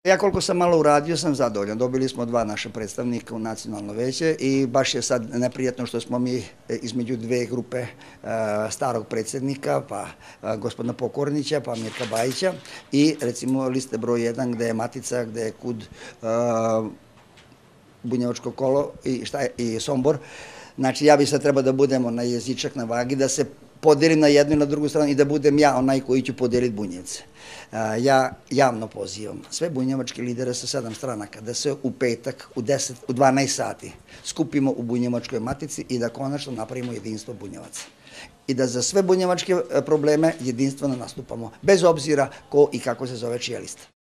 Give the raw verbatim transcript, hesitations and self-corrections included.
Ja koliko sam malo uradio sam zadovoljan. Dobili smo dva naša predstavnika u nacionalno veće i baš je sad neprijatno što smo mi između dve grupe starog predsjednika, pa gospodina Pokornića, pa Mirka Bajića i recimo liste broj jedan gde je Matica, gde je KUD, Bunjevačko kolo i Sombor. Znači ja bi sad trebao da budemo na jezičak na vagi, da se podelim na jednu i na drugu stranu i da budem ja onaj koji ću podeliti Bunjevce. Ja javno pozivam sve bunjevačke lidere sa sedam stranaka da se u petak u dvanaest sati skupimo u Bunjevačkoj matici i da konačno napravimo jedinstvo Bunjevaca. I da za sve bunjevačke probleme jedinstveno nastupamo, bez obzira ko i kako se zove čija lista.